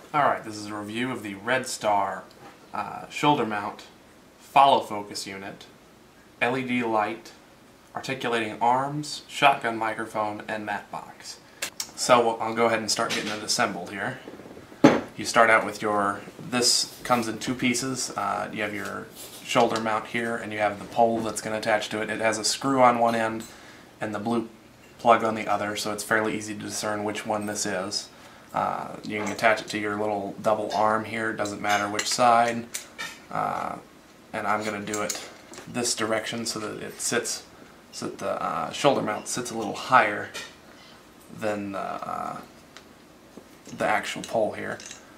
Alright, this is a review of the Red Star shoulder mount follow focus unit, LED light, articulating arms, shotgun microphone, and matte box. So I'll go ahead and start getting it assembled here. You start out with this comes in two pieces. You have your shoulder mount here, and you have the pole that's going to attach to it. It has a screw on one end and the blue plug on the other, so it's fairly easy to discern which one this is. You can attach it to your little double arm here, it doesn't matter which side, and I'm going to do it this direction so that it sits, so that the shoulder mount sits a little higher than the actual pole here.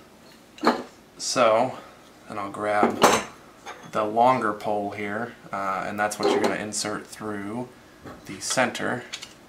So, and I'll grab the longer pole here, and that's what you're going to insert through the center.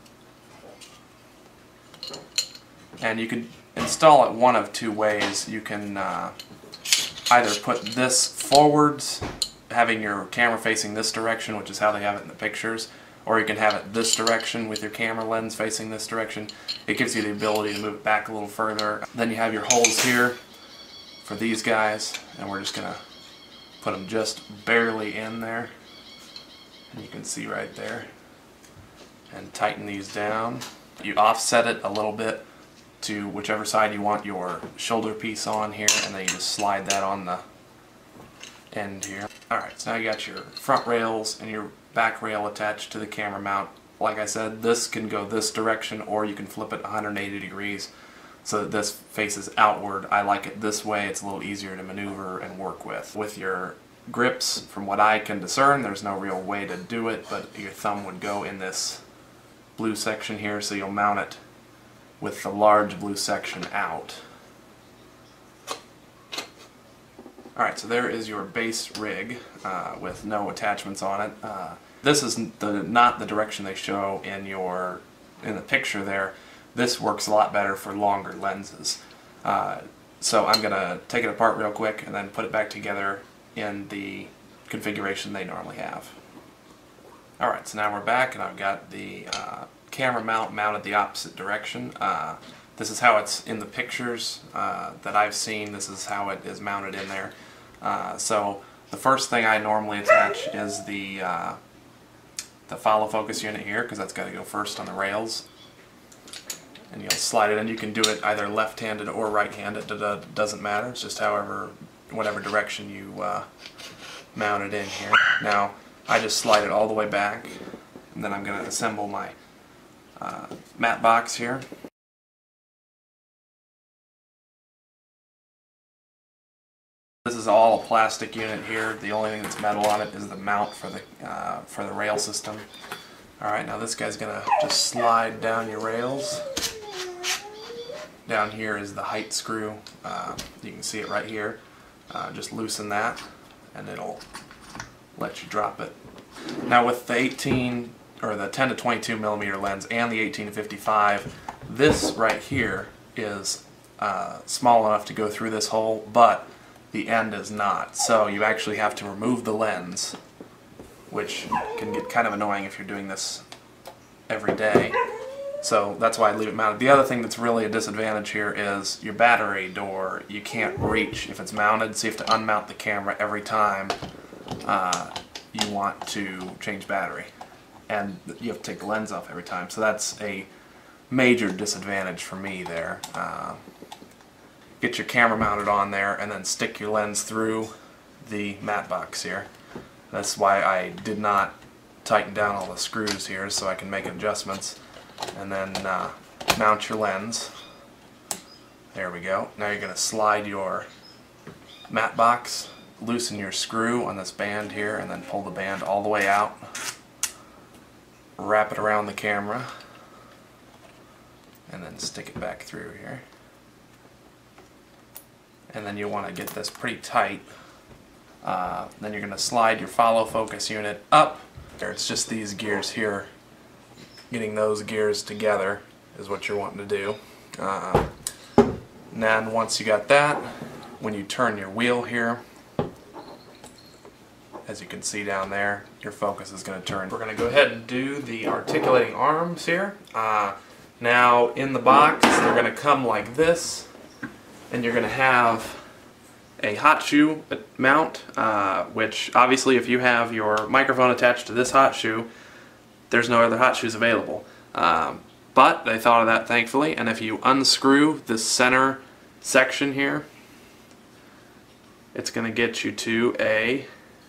And you could install it one of two ways. You can either put this forwards, having your camera facing this direction, which is how they have it in the pictures, or you can have it this direction with your camera lens facing this direction. It gives you the ability to move it back a little further. Then you have your holes here for these guys, and we're just going to put them just barely in there. And you can see right there. And tighten these down. You offset it a little bit to whichever side you want your shoulder piece on here, and then you just slide that on the end here. Alright, so now you got your front rails and your back rail attached to the camera mount. Like I said, this can go this direction, or you can flip it 180 degrees so that this faces outward. I like it this way. It's a little easier to maneuver and work with. With your grips, from what I can discern, there's no real way to do it, but your thumb would go in this blue section here, so you'll mount it with the large blue section out. Alright, so there is your base rig with no attachments on it. This is not the direction they show in the picture there. This works a lot better for longer lenses. So I'm going to take it apart real quick and then put it back together in the configuration they normally have. Alright, so now we're back, and I've got the camera mount mounted the opposite direction. This is how it's in the pictures that I've seen. This is how it is mounted in there. So the first thing I normally attach is the follow focus unit here, because that's got to go first on the rails. And you'll slide it in. You can do it either left-handed or right-handed. It doesn't matter. It's just whatever direction you mount it in here. Now I just slide it all the way back, and then I'm going to assemble my matte box here. This is all a plastic unit here. The only thing that's metal on it is the mount for the rail system. Alright, now this guy's going to just slide down your rails. Down here is the height screw. You can see it right here. Just loosen that, and it'll let you drop it. Now with the 10 to 22 millimeter lens and the 18 to 55, this right here is small enough to go through this hole, but the end is not. So you actually have to remove the lens, which can get kind of annoying if you're doing this every day. So that's why I leave it mounted. The other thing that's really a disadvantage here is your battery door. You can't reach if it's mounted, so you have to unmount the camera every time you want to change battery. And you have to take the lens off every time. So that's a major disadvantage for me there. Get your camera mounted on there, and then stick your lens through the matte box here. That's why I did not tighten down all the screws here, so I can make adjustments. And then mount your lens. There we go. Now you're going to slide your matte box, loosen your screw on this band here, and then pull the band all the way out. Wrap it around the camera, and then stick it back through here. And then you'll want to get this pretty tight. Then you're going to slide your follow focus unit up. It's just these gears here. Getting those gears together is what you're wanting to do. And then once you got that, when you turn your wheel here, as you can see down there, your focus is going to turn. We're going to go ahead and do the articulating arms here. Now in the box they're going to come like this, and you're going to have a hot shoe mount, which obviously if you have your microphone attached to this hot shoe, there's no other hot shoes available. But they thought of that, thankfully, and if you unscrew the center section here, it's going to get you to a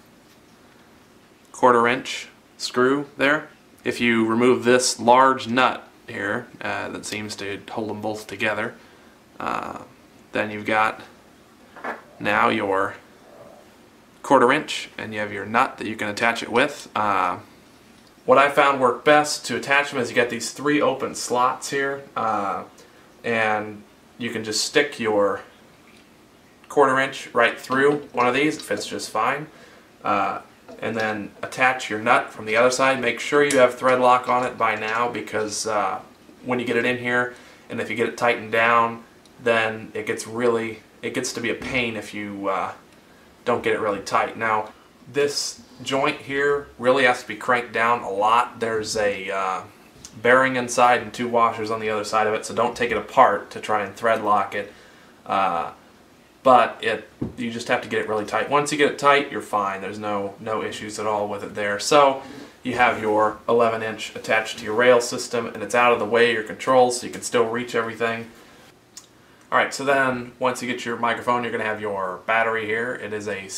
1/4 inch screw there. If you remove this large nut here that seems to hold them both together, then you've got now your 1/4 inch, and you have your nut that you can attach it with. What I found worked best to attach them is you get these 3 open slots here, and you can just stick your 1/4 inch right through one of these. It fits just fine. And then attach your nut from the other side. Make sure you have thread lock on it by now, because when you get it in here, and if you get it tightened down, then it gets to be a pain if you don't get it really tight. Now, this joint here really has to be cranked down a lot. There's a bearing inside and 2 washers on the other side of it, so don't take it apart to try and thread lock it. But you just have to get it really tight. Once you get it tight, you're fine. There's no issues at all with it there. So you have your 11 inch attached to your rail system, and it's out of the way of your controls, so you can still reach everything. Alright, so then once you get your microphone, you're going to have your battery here. It is a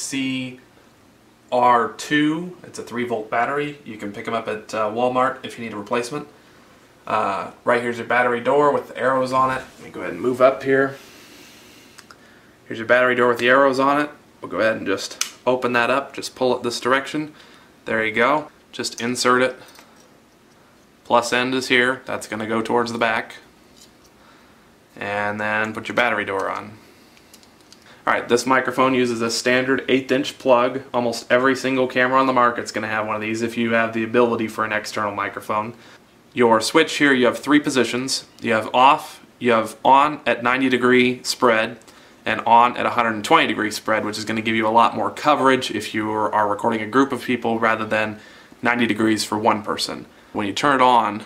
CR2. It's a 3-volt battery. You can pick them up at Walmart if you need a replacement. Right here's your battery door with the arrows on it. Let me go ahead and move up here. Here's your battery door with the arrows on it. We'll go ahead and just open that up. Just pull it this direction. There you go. Just insert it. Plus end is here. That's going to go towards the back. And then put your battery door on. Alright, this microphone uses a standard 1/8 inch plug. Almost every single camera on the market is going to have one of these if you have the ability for an external microphone. Your switch here, you have 3 positions. You have off, you have on at 90-degree spread, and on at 120-degree spread, which is going to give you a lot more coverage if you are recording a group of people rather than 90 degrees for one person. When you turn it on,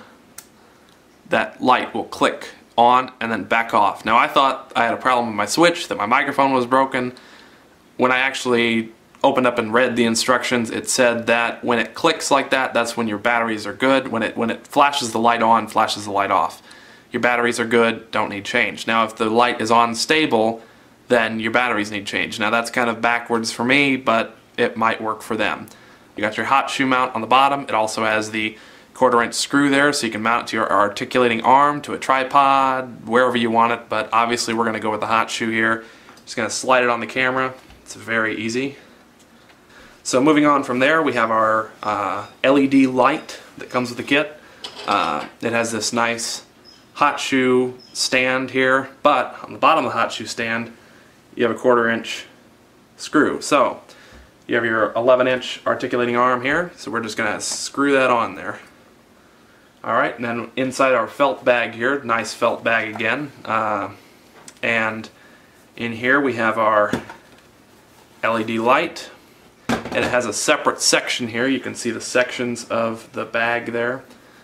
that light will click on and then back off. Now, I thought I had a problem with my switch, that my microphone was broken. When I actually opened up and read the instructions, it said that when it clicks like that, that's when your batteries are good. When it flashes the light on, flashes the light off. Your batteries are good, don't need change. Now, if the light is on stable, then your batteries need change. Now, that's kind of backwards for me, but it might work for them. You got your hot shoe mount on the bottom. It also has the 1/4 inch screw there, so you can mount it to your articulating arm, to a tripod, wherever you want it, but obviously we're going to go with the hot shoe here. Just going to slide it on the camera. It's very easy. So moving on from there, we have our LED light that comes with the kit. It has this nice hot shoe stand here, but on the bottom of the hot shoe stand, you have a 1/4 inch screw. So you have your 11 inch articulating arm here, so we're just going to screw that on there. Alright, and then inside our felt bag here, nice felt bag again, and in here we have our LED light, and it has a separate section here. You can see the sections of the bag there.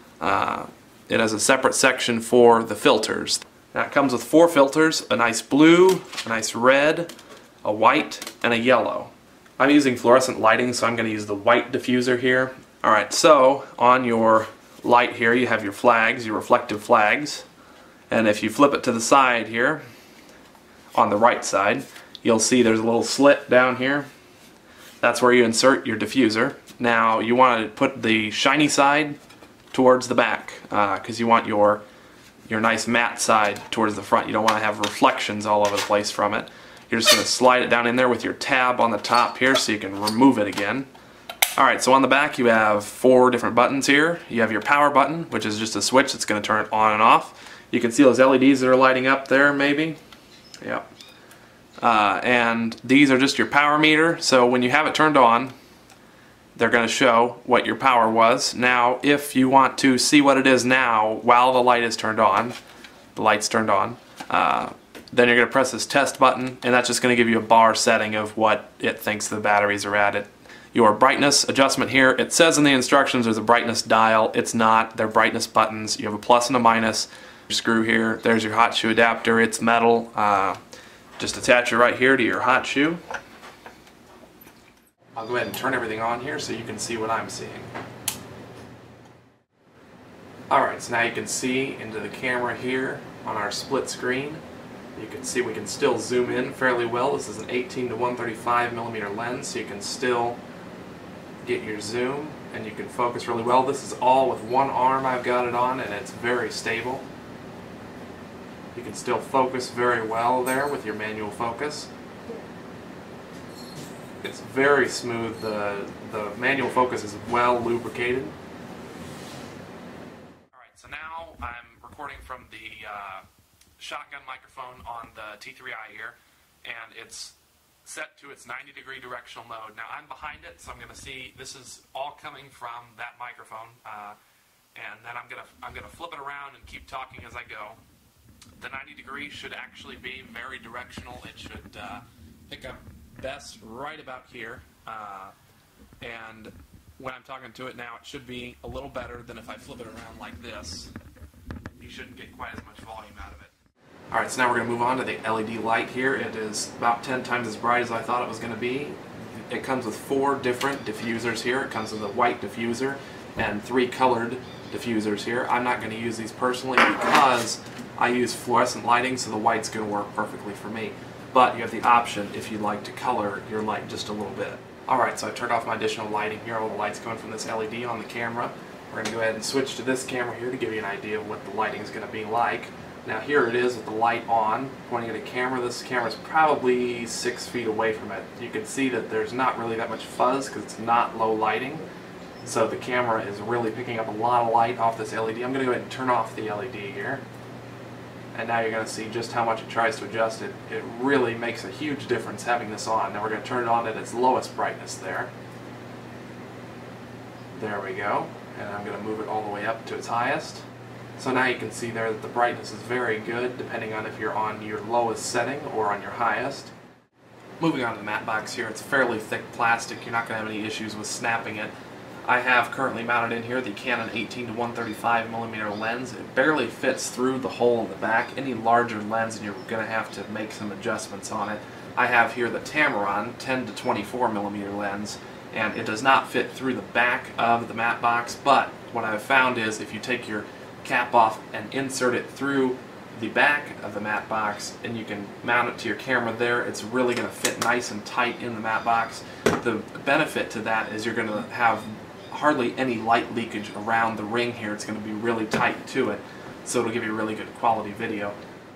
It has a separate section for the filters. Now, it comes with 4 filters, a nice blue, a nice red, a white, and a yellow. I'm using fluorescent lighting, so I'm going to use the white diffuser here. Alright, so on your light here you have your flags, your reflective flags, and if you flip it to the side here, on the right side, you'll see there's a little slit down here. That's where you insert your diffuser. Now, you want to put the shiny side towards the back, because you want your nice matte side towards the front. You don't want to have reflections all over the place from it. You're just going to slide it down in there with your tab on the top here so you can remove it again. Alright, so on the back you have 4 different buttons here. You have your power button, which is just a switch that's going to turn it on and off. You can see those LEDs that are lighting up there, maybe. Yep. And these are just your power meter, so when you have it turned on, they're going to show what your power was. Now, if you want to see what it is now while the light is turned on, the light's turned on, then you're going to press this test button, and that's just going to give you a bar setting of what it thinks the batteries are at. Your brightness adjustment here, it says in the instructions there's a brightness dial. It's not. They're brightness buttons. You have a plus and a minus. Your screw here. There's your hot shoe adapter. It's metal. Just attach it right here to your hot shoe. I'll go ahead and turn everything on here so you can see what I'm seeing. Alright, so now you can see into the camera here on our split screen. You can see we can still zoom in fairly well. This is an 18 to 135 millimeter lens, so you can still get your zoom and you can focus really well. This is all with one arm I've got it on, and it's very stable. You can still focus very well there with your manual focus. It's very smooth. The manual focus is well lubricated. Alright, so now I'm recording from the shotgun microphone on the T3i here, and it's set to its 90-degree directional mode. Now I'm behind it, so I'm going to see this is all coming from that microphone, and then I'm gonna flip it around and keep talking as I go. The 90 degree should actually be very directional. It should pick up best right about here, and when I'm talking to it now, it should be a little better than if I flip it around like this. You shouldn't get quite as much volume out of it. Alright, so now we're going to move on to the LED light here. It is about 10 times as bright as I thought it was going to be. It comes with 4 different diffusers here. It comes with a white diffuser and 3 colored diffusers here. I'm not going to use these personally because I use fluorescent lighting, so the white's going to work perfectly for me. But you have the option if you'd like to color your light just a little bit. Alright, so I turned off my additional lighting here. All the light's coming from this LED on the camera. We're going to go ahead and switch to this camera here to give you an idea of what the lighting is going to be like. Now here it is with the light on, pointing at a camera. This camera is probably 6 feet away from it. You can see that there's not really that much fuzz because it's not low lighting. So the camera is really picking up a lot of light off this LED. I'm going to go ahead and turn off the LED here. And now you're going to see just how much it tries to adjust it. It really makes a huge difference having this on. Now we're going to turn it on at its lowest brightness there. There we go. And I'm going to move it all the way up to its highest. So now you can see there that the brightness is very good depending on if you're on your lowest setting or on your highest. Moving on to the matte box here, it's fairly thick plastic. You're not going to have any issues with snapping it. I have currently mounted in here the Canon 18 to 135 millimeter lens. It barely fits through the hole in the back. Any larger lens and you're going to have to make some adjustments on it. I have here the Tamron 10 to 24 millimeter lens, and it does not fit through the back of the matte box, but what I've found is if you take your cap off and insert it through the back of the matte box and you can mount it to your camera there, it's really going to fit nice and tight in the matte box. The benefit to that is you're going to have hardly any light leakage around the ring here. It's going to be really tight to it, so it'll give you really good quality video.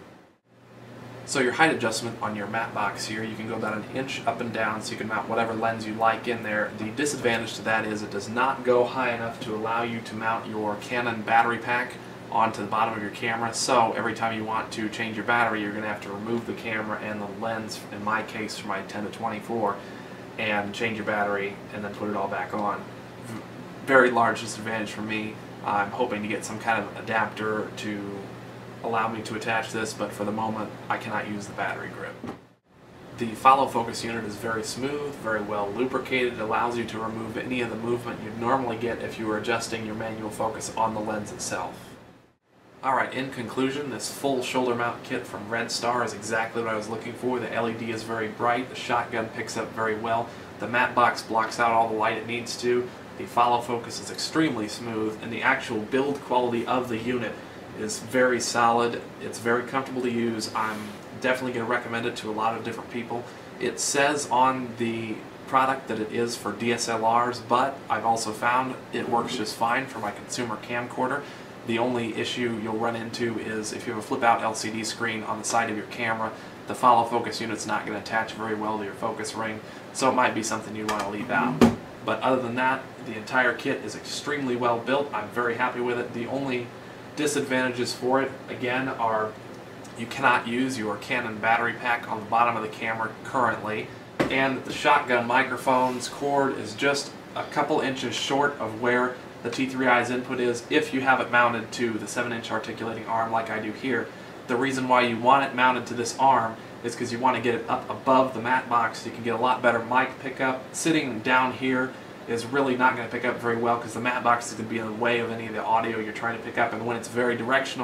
So your height adjustment on your matte box here, you can go about 1 inch up and down so you can mount whatever lens you like in there. The disadvantage to that is it does not go high enough to allow you to mount your Canon battery pack onto the bottom of your camera, so every time you want to change your battery you're going to have to remove the camera and the lens, in my case for my 10 to 24, and change your battery and then put it all back on. Very large disadvantage for me. I'm hoping to get some kind of adapter to allow me to attach this, but for the moment I cannot use the battery grip. The follow focus unit is very smooth, very well lubricated. It allows you to remove any of the movement you'd normally get if you were adjusting your manual focus on the lens itself. Alright, in conclusion, this full shoulder mount kit from Red Star is exactly what I was looking for. The LED is very bright, the shotgun picks up very well, the matte box blocks out all the light it needs to, the follow focus is extremely smooth, and the actual build quality of the unit is very solid. It's very comfortable to use. I'm definitely going to recommend it to a lot of different people. It says on the product that it is for DSLRs, but I've also found it works just fine for my consumer camcorder. The only issue you'll run into is if you have a flip-out LCD screen on the side of your camera, the follow focus unit's not going to attach very well to your focus ring, so it might be something you want to leave out. But other than that, the entire kit is extremely well built. I'm very happy with it. The only disadvantages for it, again, are you cannot use your Canon battery pack on the bottom of the camera currently, and the shotgun microphone's cord is just a couple inches short of where the T3i's input is if you have it mounted to the 7-inch articulating arm like I do here. The reason why you want it mounted to this arm is because you want to get it up above the matte box so you can get a lot better mic pickup. Sitting down here is really not going to pick up very well because the matte box is going to be in the way of any of the audio you're trying to pick up, and when it's very directional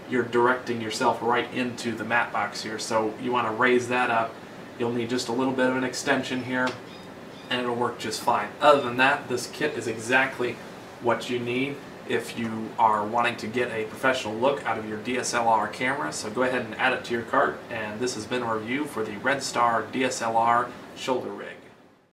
you're directing yourself right into the matte box here. So you want to raise that up. You'll need just a little bit of an extension here, and it'll work just fine. Other than that, this kit is exactly what you need if you are wanting to get a professional look out of your DSLR camera. So go ahead and add it to your cart, and this has been a review for the Red Star DSLR shoulder rig.